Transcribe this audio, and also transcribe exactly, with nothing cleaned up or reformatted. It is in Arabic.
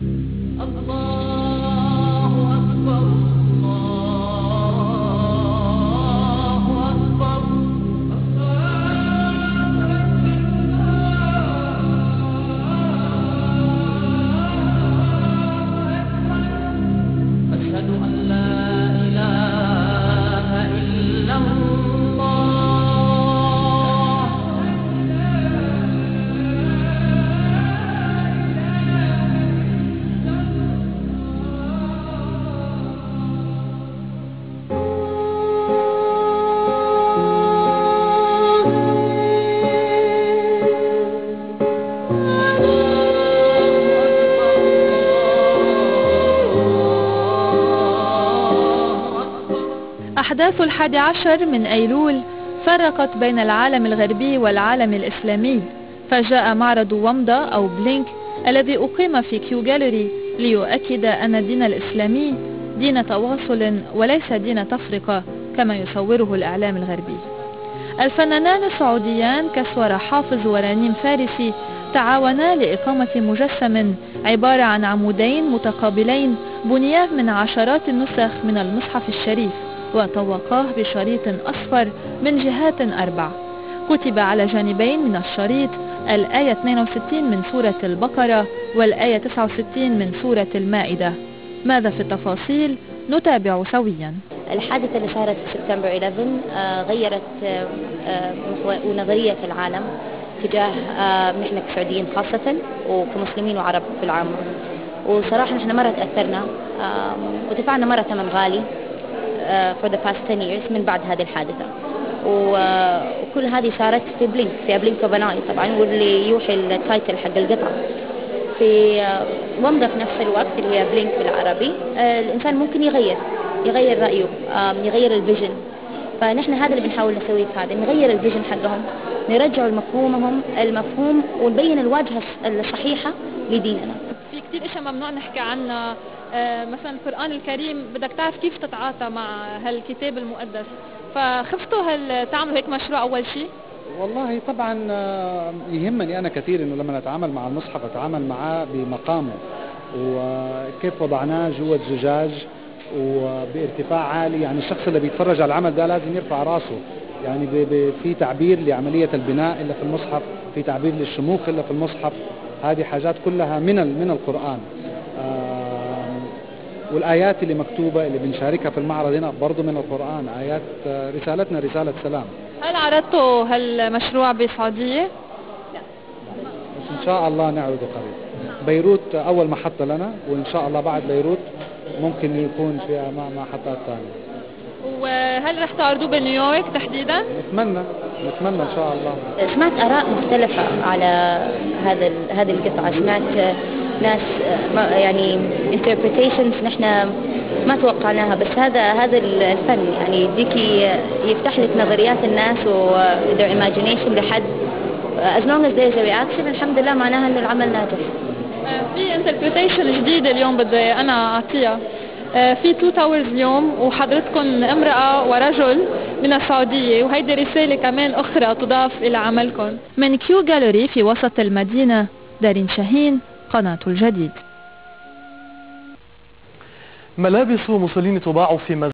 أحداث الحادي عشر من أيلول فرقت بين العالم الغربي والعالم الإسلامي، فجاء معرض ومضة أو بلينك الذي أقيم في كيو جاليري ليؤكد أن الدين الإسلامي دين تواصل وليس دين تفرقة كما يصوره الإعلام الغربي. الفنانان السعوديان كسورة حافظ ورنيم فارسي تعاونا لإقامة مجسم عبارة عن عمودين متقابلين بنياه من عشرات النسخ من المصحف الشريف، وطوقاه بشريط أصفر من جهات أربع. كتب على جانبين من الشريط الآية اثنين وستين من سورة البقرة والآية تسعة وستين من سورة المائدة. ماذا في التفاصيل؟ نتابع سويا. الحادثة اللي صارت في سبتمبر إحدى عشر آه غيرت آه آه ونظرية العالم تجاه آه نحن كسعوديين خاصة وكمسلمين وعرب في العامة. وصراحة نحن مرة تأثرنا آه ودفعنا مرة ثمن غالي آه for the past ten years من بعد هذه الحادثة. وكل هذه صارت في بلينك في بلينك اوف ان اي طبعا، واللي يوحي التايتل حق القطعة. في ومضة في نفس الوقت اللي هي بلينك بالعربي آه الإنسان ممكن يغير يغير رأيه، يغير الفيجن. فنحن هذا اللي بنحاول نسويه في هذا، نغير الفيجن حقهم، نرجع مفهومهم المفهوم ونبين الواجهة الصحيحة لديننا. في كثير اشياء ممنوع نحكي عنها، مثلا القرآن الكريم بدك تعرف كيف تتعاطى مع هالكتاب المقدس، فخفتوا هل تعملوا هيك مشروع أول شيء؟ والله طبعا يهمني أنا كثير إنه لما نتعامل مع المصحف أتعامل معاه بمقامه وكيف وضعناه جوة زجاج وبارتفاع عالي. يعني الشخص اللي بيتفرج على العمل ده لازم يرفع راسه. يعني في تعبير لعملية البناء اللي في المصحف، في تعبير للشموخ اللي في المصحف. هذه حاجات كلها من من القرآن. والآيات اللي مكتوبة اللي بنشاركها في المعرض هنا برضو من القرآن، آيات رسالتنا رسالة سلام. هل عرضتوا هالمشروع بالسعودية؟ لا، بس إن شاء الله نعرضه قريب. بيروت أول محطة لنا، وإن شاء الله بعد بيروت ممكن يكون فيها محطات ثانية. وهل رح تعرضوه بنيويورك تحديدا؟ نتمنى نتمنى إن شاء الله. سمعت آراء مختلفة على هذا هذه القطعة. سمعت ناس يعني interpretations نحن ما توقعناها، بس هذا هذا الفن يعني يديكي يفتح لك نظريات الناس و their imagination لحد as long as there is a reaction الحمد لله معناها إنه العمل ناجح. في interpretation جديدة اليوم بدي أنا أعطيها. في تو تاورز اليوم وحضرتكم امرأة ورجل من السعودية، وهيدي رسالة كمان أخرى تضاف إلى عملكم. من كيو جاليري في وسط المدينة، دارين شاهين، قناة الجديد. ملابس موسوليني تباع في مزاد